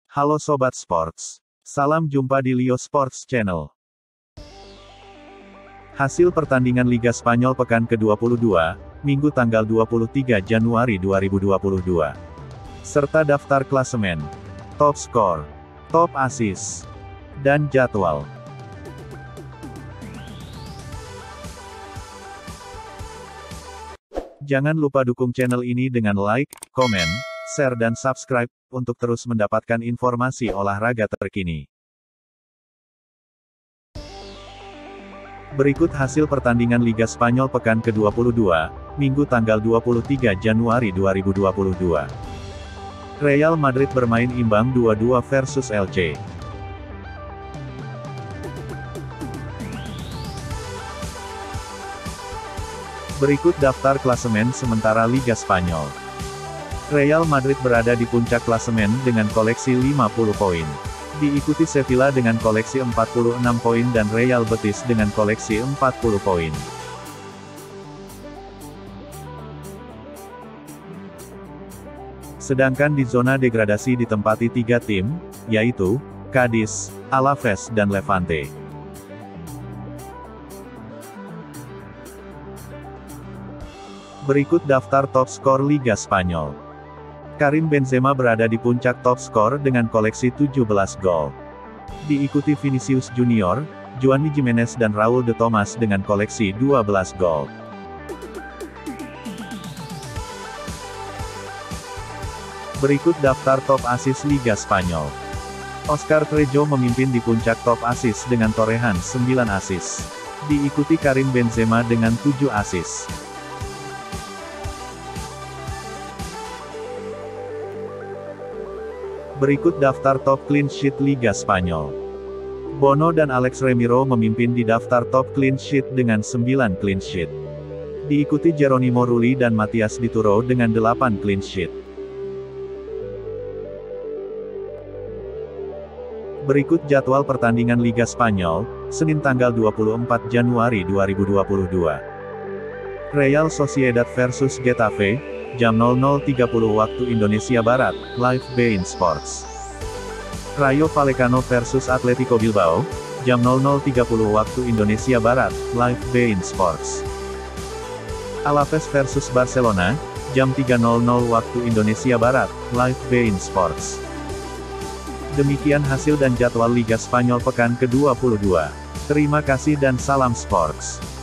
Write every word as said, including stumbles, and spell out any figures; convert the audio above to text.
Halo Sobat Sports. Salam jumpa di Leo Sports Channel. Hasil pertandingan Liga Spanyol pekan ke dua puluh dua, Minggu tanggal dua puluh tiga Januari dua ribu dua puluh dua. Serta daftar klasemen, top skor, top assist, dan jadwal. Jangan lupa dukung channel ini dengan like, komen, share dan subscribe, untuk terus mendapatkan informasi olahraga terkini. Berikut hasil pertandingan Liga Spanyol pekan ke dua puluh dua, Minggu tanggal dua puluh tiga Januari dua ribu dua puluh dua. Real Madrid bermain imbang dua dua versus L C. Berikut daftar klasemen sementara Liga Spanyol. Real Madrid berada di puncak klasemen dengan koleksi lima puluh poin. Diikuti Sevilla dengan koleksi empat puluh enam poin dan Real Betis dengan koleksi empat puluh poin. Sedangkan di zona degradasi ditempati tiga tim, yaitu Cadiz, Alaves dan Levante. Berikut daftar top skor Liga Spanyol. Karim Benzema berada di puncak top skor dengan koleksi tujuh belas gol. Diikuti Vinicius Junior, Juanmi Gimenez dan Raul de Tomas dengan koleksi dua belas gol. Berikut daftar top assist Liga Spanyol. Oscar Trejo memimpin di puncak top assist dengan torehan sembilan assist. Diikuti Karim Benzema dengan tujuh assist. Berikut daftar top clean sheet Liga Spanyol. Bono dan Alex Remiro memimpin di daftar top clean sheet dengan sembilan clean sheet. Diikuti Geronimo Rulli dan Matias Dituro dengan delapan clean sheet. Berikut jadwal pertandingan Liga Spanyol, Senin tanggal dua puluh empat Januari dua ribu dua puluh dua. Real Sociedad versus Getafe, jam nol nol tiga puluh waktu Indonesia Barat, live beIN Sports. Rayo Vallecano versus Atletico Bilbao, jam nol nol tiga puluh waktu Indonesia Barat, live beIN Sports. Alaves versus Barcelona, jam tiga nol nol waktu Indonesia Barat, live beIN Sports. Demikian hasil dan jadwal Liga Spanyol pekan ke dua puluh dua. Terima kasih dan salam sports.